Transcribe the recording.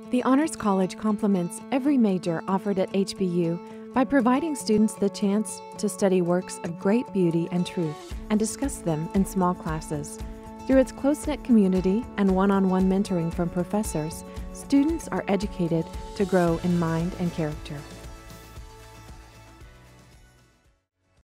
The Honors College complements every major offered at HBU by providing students the chance to study works of great beauty and truth and discuss them in small classes. Through its close-knit community and one-on-one mentoring from professors, students are educated to grow in mind and character.